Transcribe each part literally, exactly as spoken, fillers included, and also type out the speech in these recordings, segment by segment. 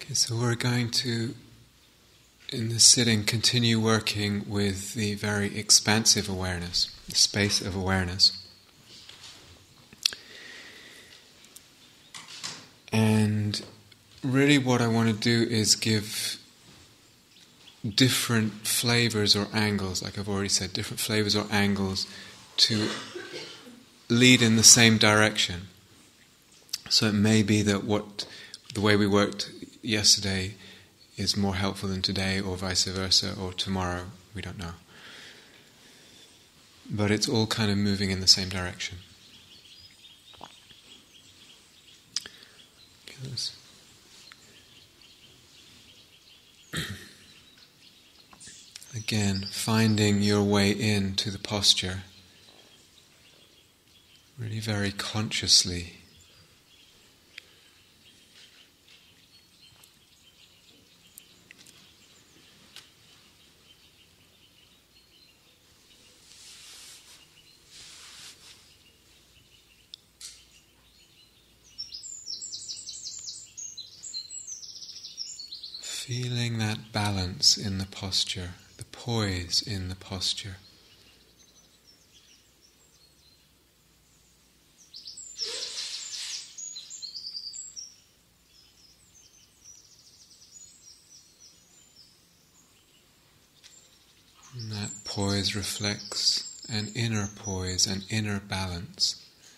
So we're going to, in this sitting, continue working with the very expansive awareness, the space of awareness. And really what I want to do is give different flavors or angles, like I've already said, different flavors or angles to lead in the same direction. So it may be that what the way we worked yesterday is more helpful than today, or vice versa, or tomorrow, we don't know. But it's all kind of moving in the same direction. Again, finding your way into the posture, really very consciously. Feeling that balance in the posture, the poise in the posture. And that poise reflects an inner poise, an inner balance.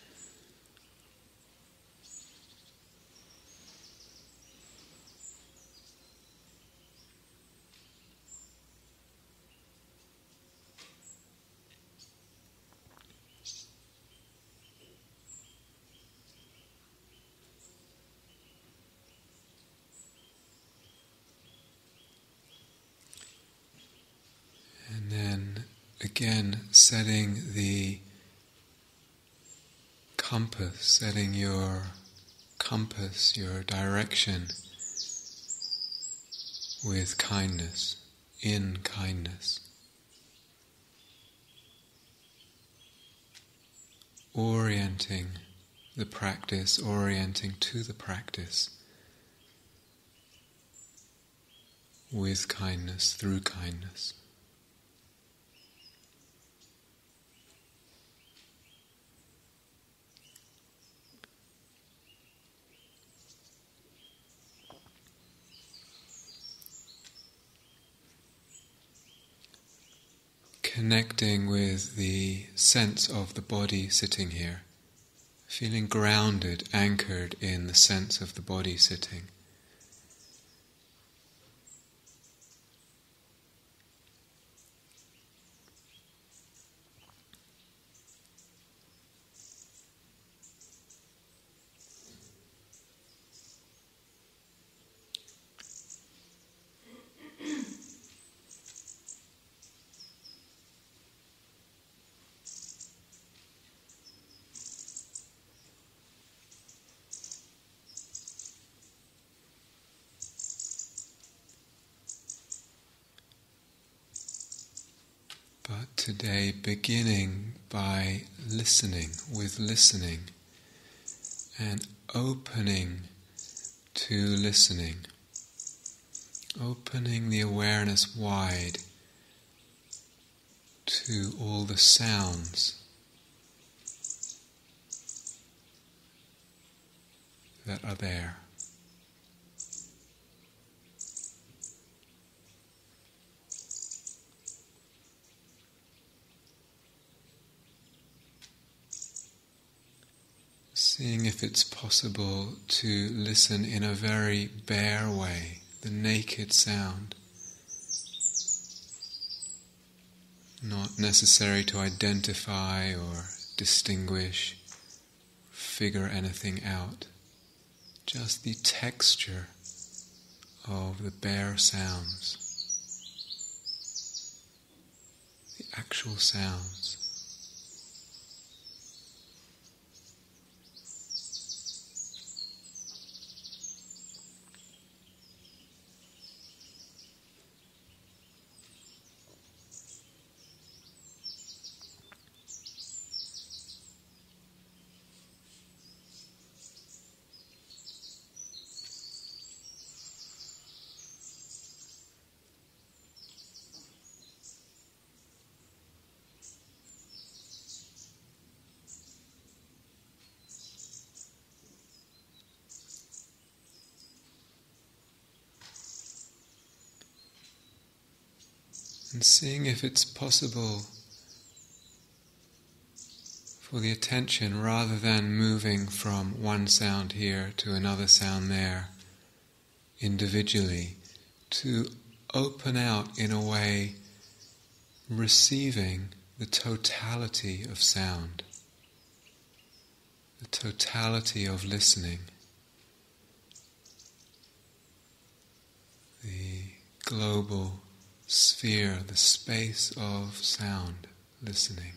Again, setting the compass, setting your compass, your direction with kindness, in kindness. Orienting the practice, orienting to the practice with kindness, through kindness. Connecting with the sense of the body sitting here, feeling grounded, anchored in the sense of the body sitting. But today, beginning by listening, with listening, and opening to listening, opening the awareness wide to all the sounds that are there. Seeing if it's possible to listen in a very bare way, the naked sound. Not necessary to identify or distinguish, figure anything out. Just the texture of the bare sounds, the actual sounds. And seeing if it's possible for the attention, rather than moving from one sound here to another sound there, individually, to open out in a way, receiving the totality of sound, the totality of listening, the global sphere, the space of sound, listening.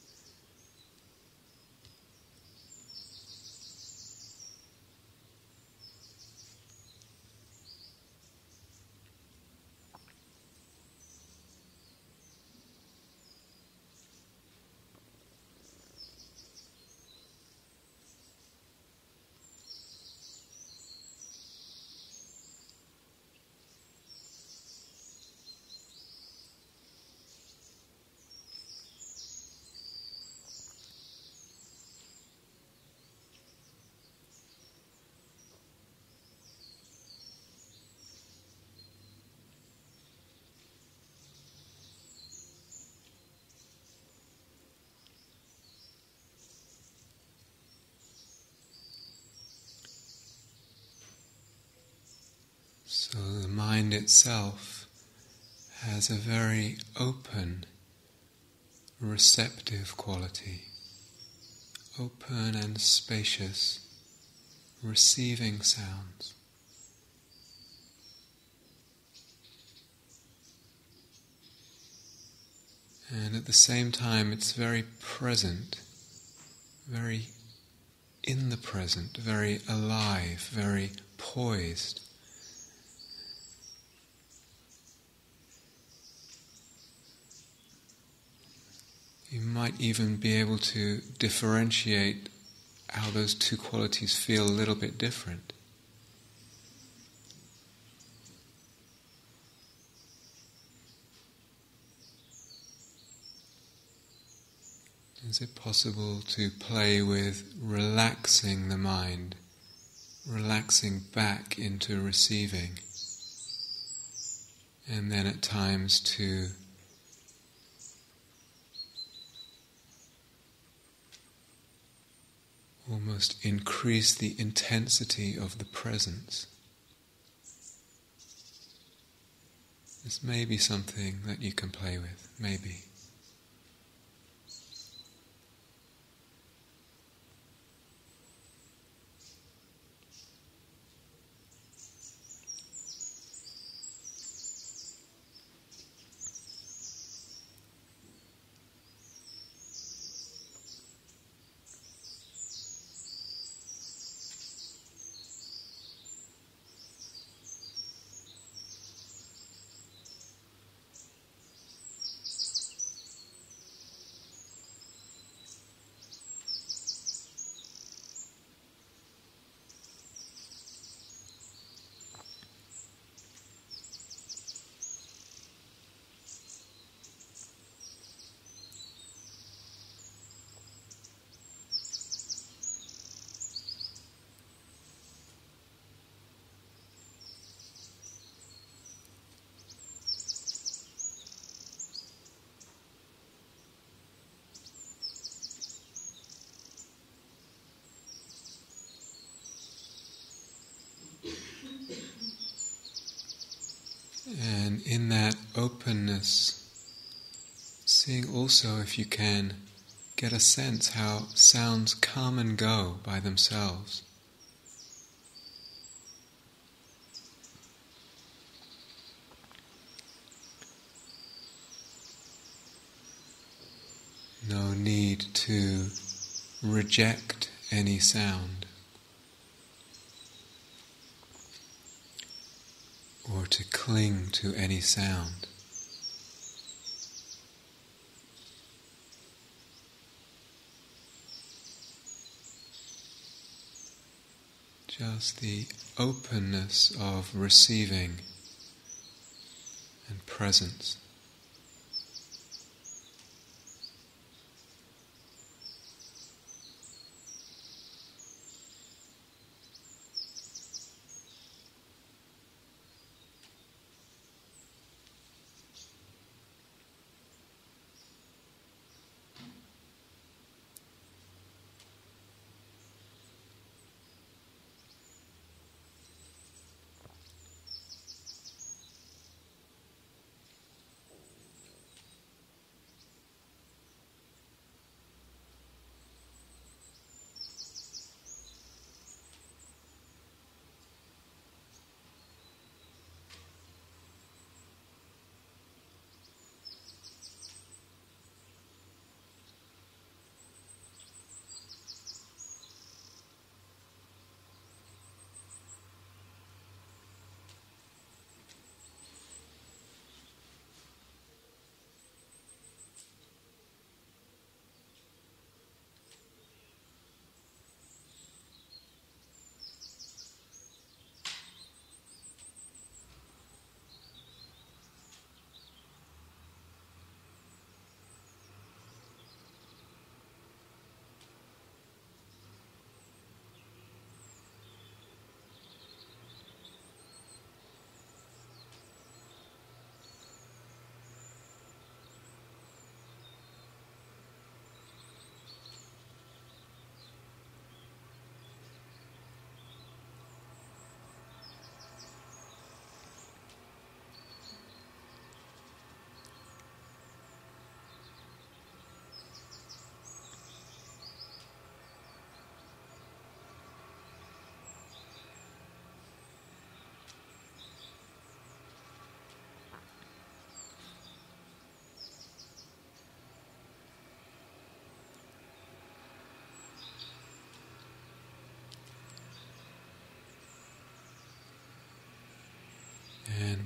So the mind itself has a very open, receptive quality, open and spacious, receiving sounds. And at the same time it's very present, very in the present, very alive, very poised. You might even be able to differentiate how those two qualities feel a little bit different. Is it possible to play with relaxing the mind, relaxing back into receiving, and then at times to almost increase the intensity of the presence? This may be something that you can play with, maybe. And in that openness, seeing also if you can get a sense how sounds come and go by themselves. No need to reject any sound, or to cling to any sound. Just the openness of receiving and presence.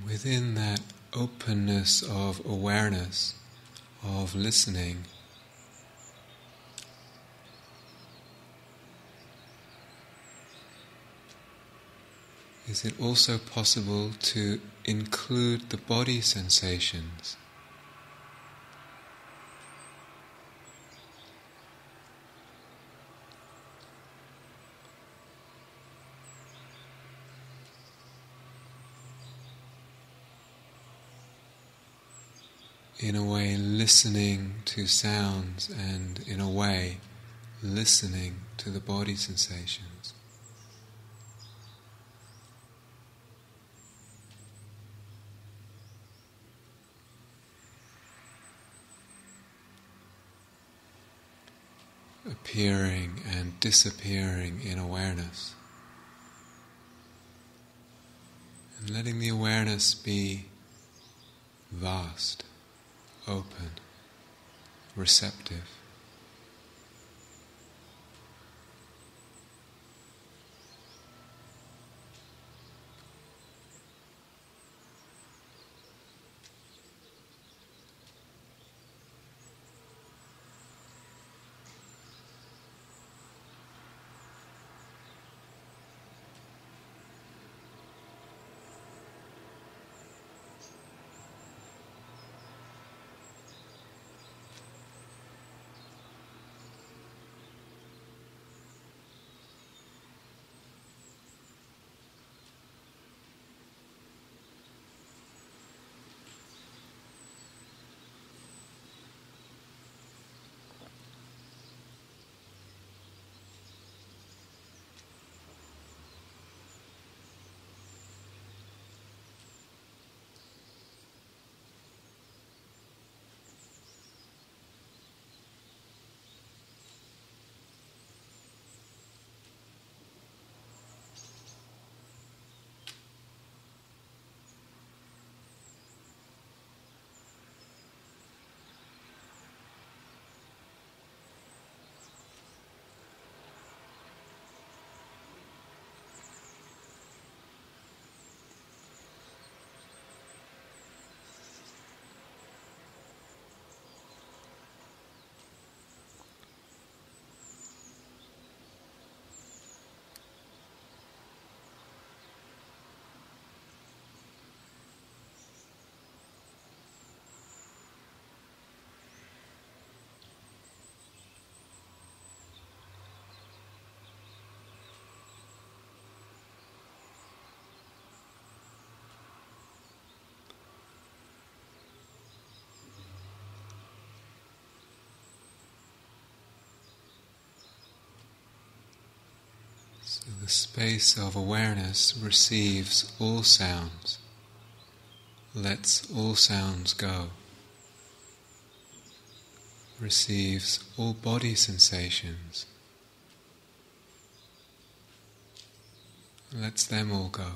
within that openness of awareness, of listening, is it also possible to include the body sensations? In a way, listening to sounds, and in a way, listening to the body sensations. Appearing and disappearing in awareness. And letting the awareness be vast, open, receptive. So the space of awareness receives all sounds, lets all sounds go, receives all body sensations, lets them all go.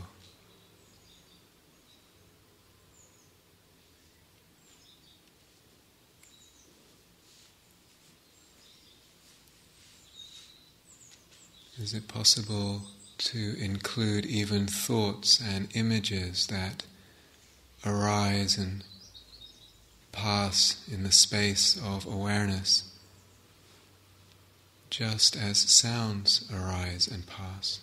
Is it possible to include even thoughts and images that arise and pass in the space of awareness, just as sounds arise and pass?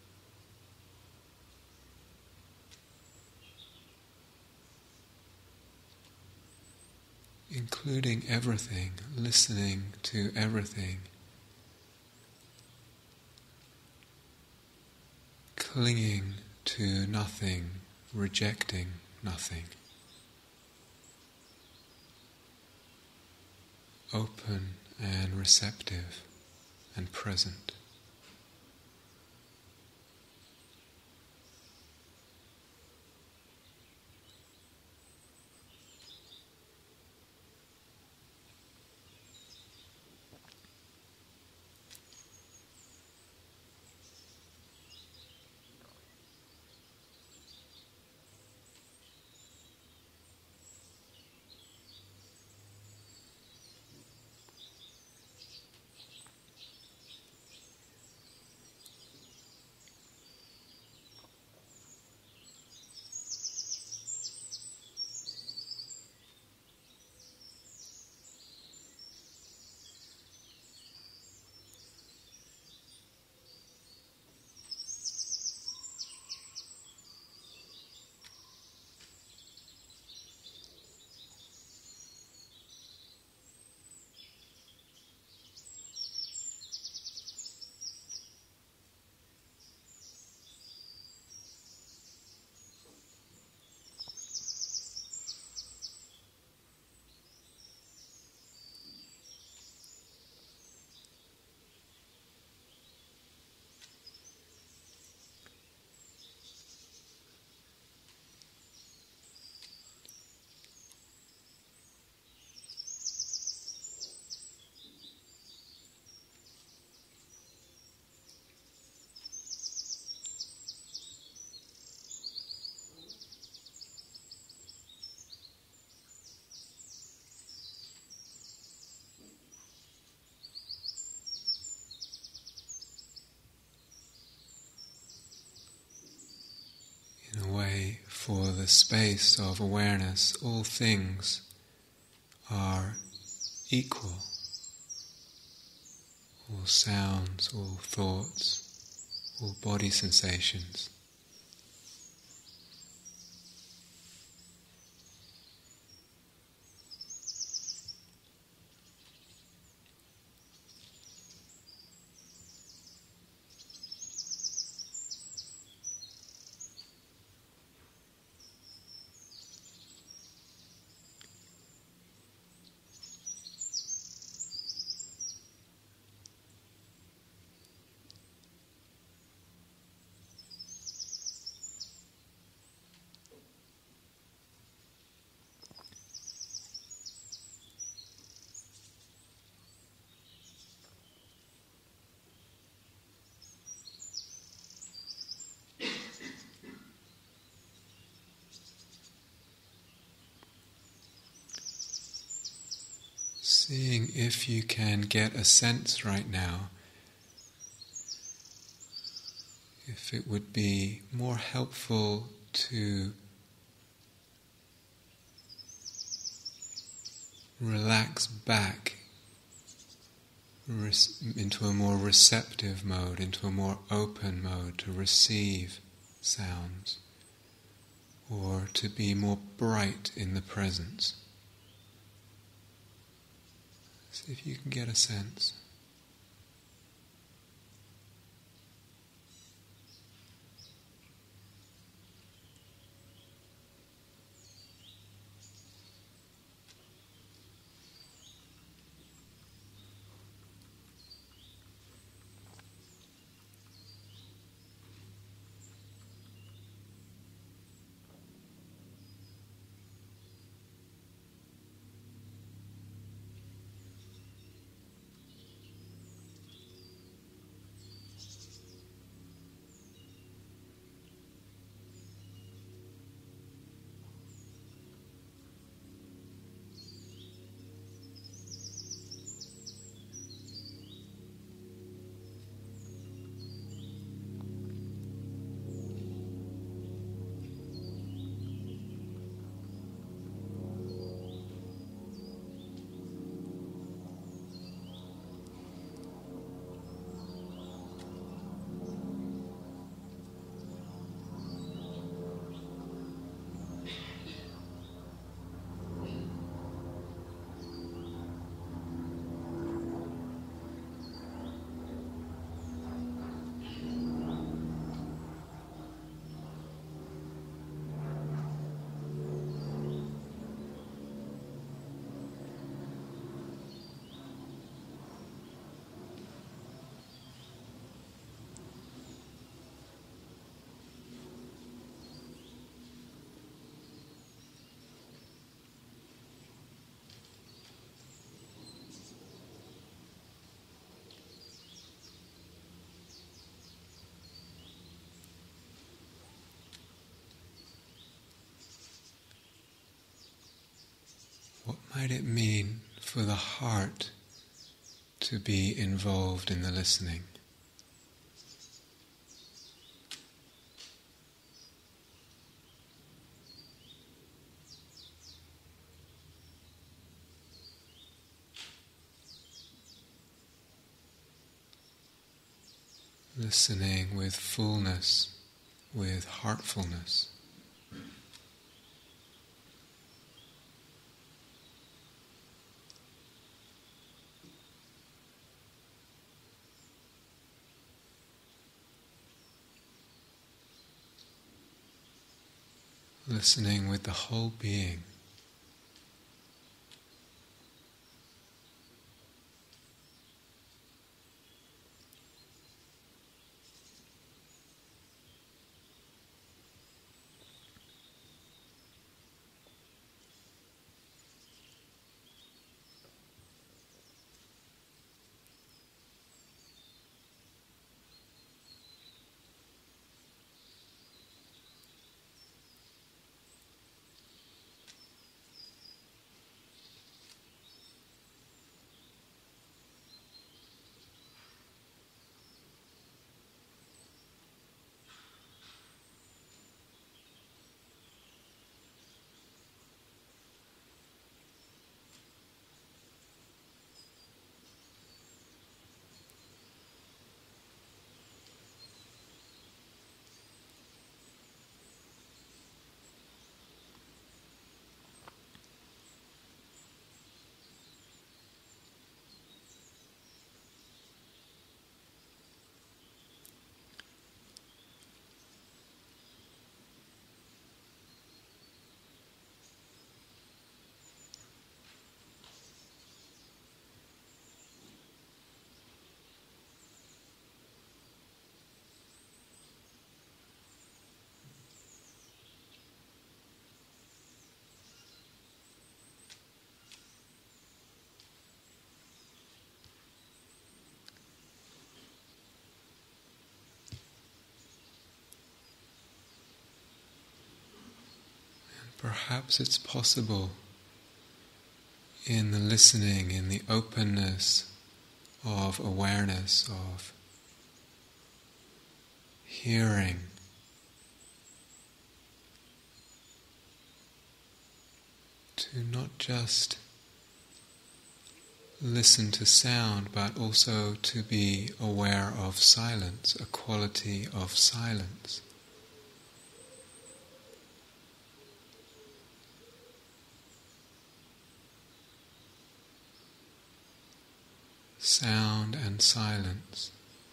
Including everything, listening to everything, clinging to nothing, rejecting nothing. Open and receptive and present. for the space of awareness, all things are equal. All sounds, all thoughts, all body sensations. Seeing if you can get a sense right now, if it would be more helpful to relax back into a more receptive mode, into a more open mode to receive sounds, or to be more bright in the presence. See if you can get a sense. What might it mean for the heart to be involved in the listening? Listening with fullness, with heartfulness. Listening with the whole being. perhaps it's possible in the listening, in the openness of awareness, of hearing, to not just listen to sound, but also to be aware of silence, a quality of silence. Sound and silence.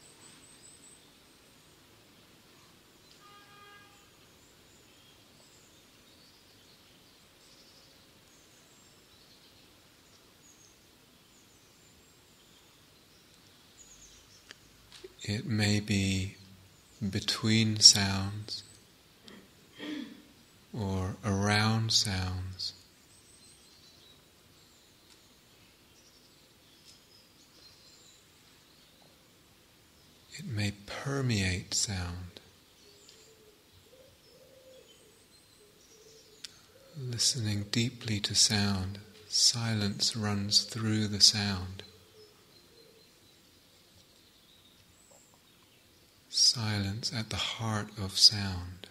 It may be between sounds or around sounds. It may permeate sound. Listening deeply to sound, silence runs through the sound. Silence at the heart of sound.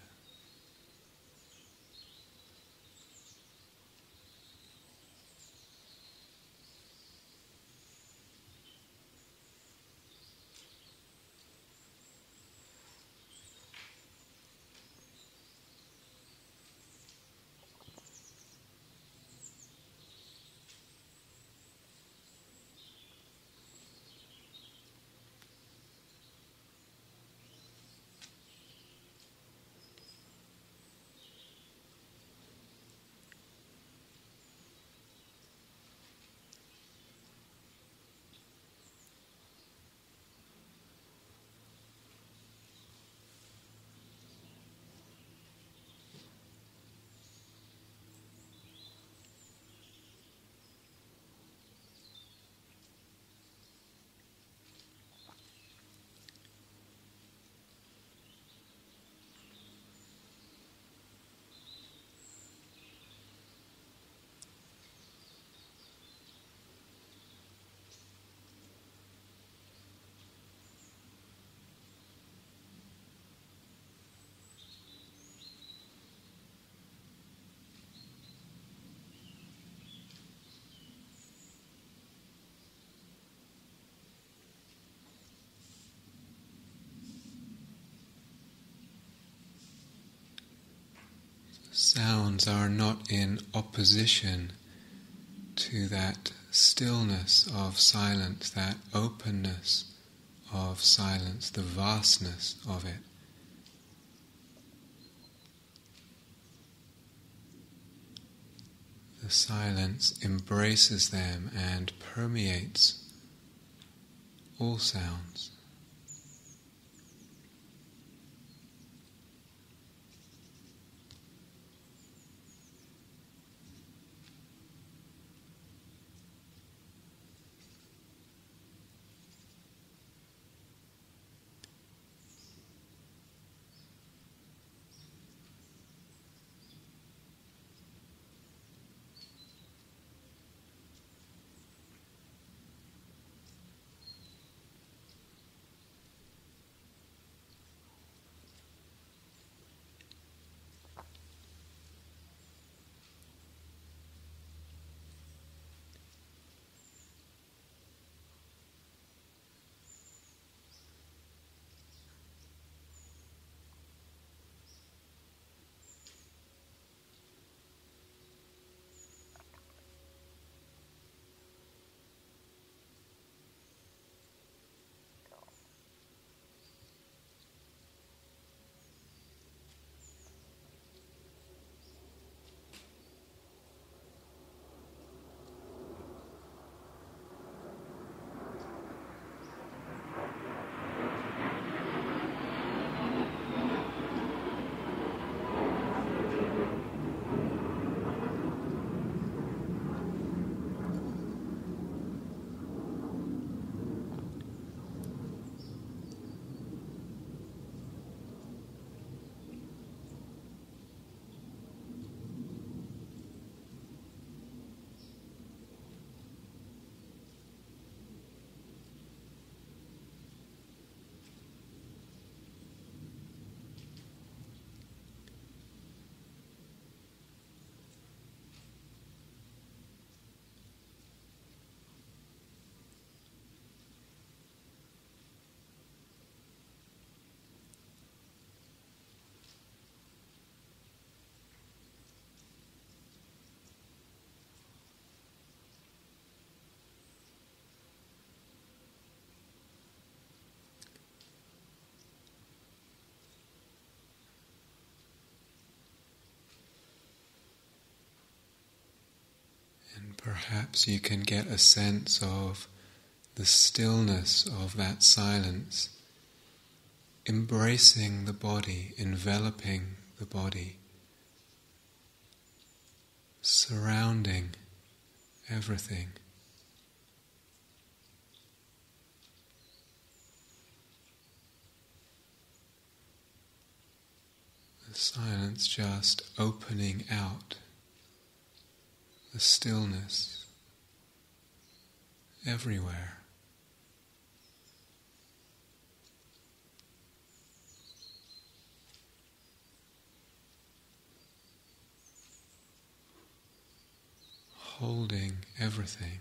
Sounds are not in opposition to that stillness of silence, that openness of silence, the vastness of it. The silence embraces them and permeates all sounds. Perhaps you can get a sense of the stillness of that silence, embracing the body, enveloping the body, surrounding everything. The silence just opening out, the stillness everywhere. Holding everything.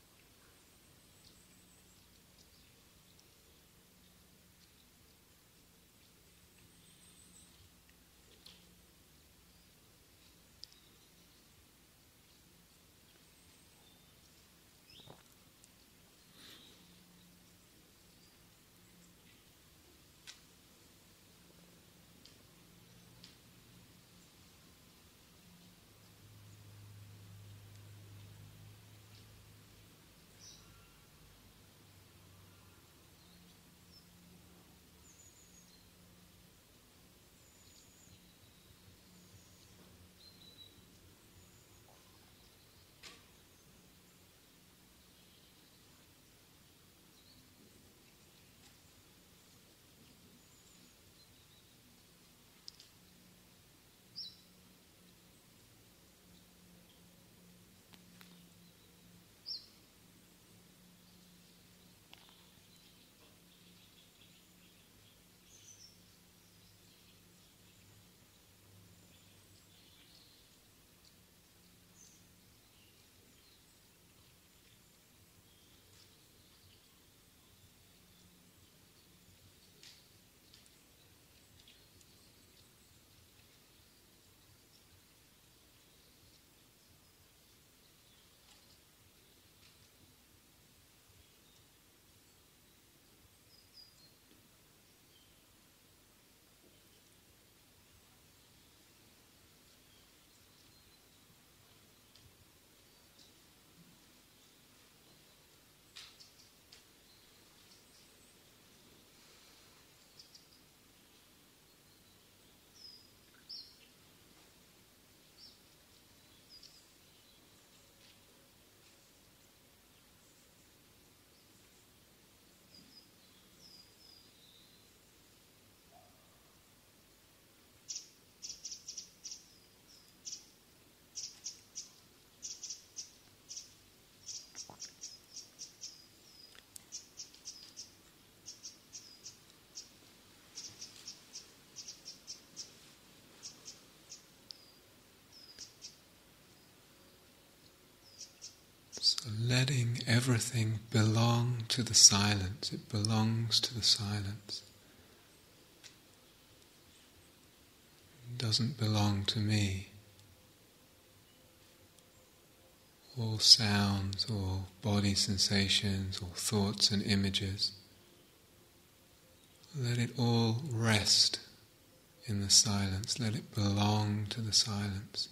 So letting everything belong to the silence, it belongs to the silence. It doesn't belong to me. All sounds, all body sensations, all thoughts and images, let it all rest in the silence, let it belong to the silence.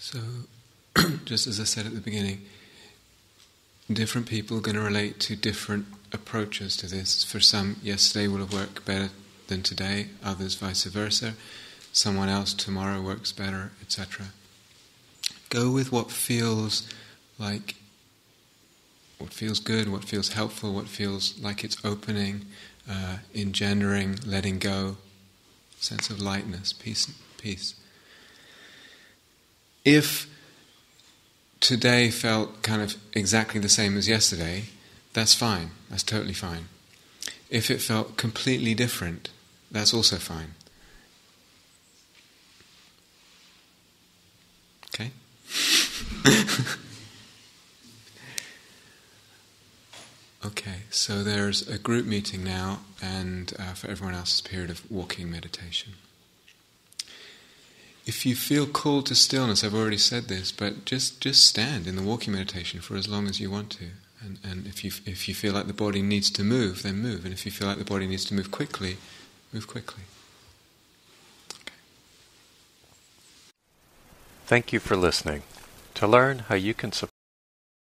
So, just as I said at the beginning, different people are going to relate to different approaches to this. For some, yesterday will have worked better than today, others vice versa. Someone else tomorrow works better, et cetera. Go with what feels like, what feels good, what feels helpful, what feels like it's opening, uh, engendering, letting go, sense of lightness, peace, peace. If today felt kind of exactly the same as yesterday, that's fine, that's totally fine. If it felt completely different, that's also fine. Okay? Okay, so there's a group meeting now, and uh, for everyone else, it's a period of walking meditation. If you feel called to stillness, I've already said this, but just, just stand in the walking meditation for as long as you want to. And, and if you if you feel like the body needs to move, then move. And if you feel like the body needs to move quickly, move quickly. Okay. Thank you for listening. To learn how you can support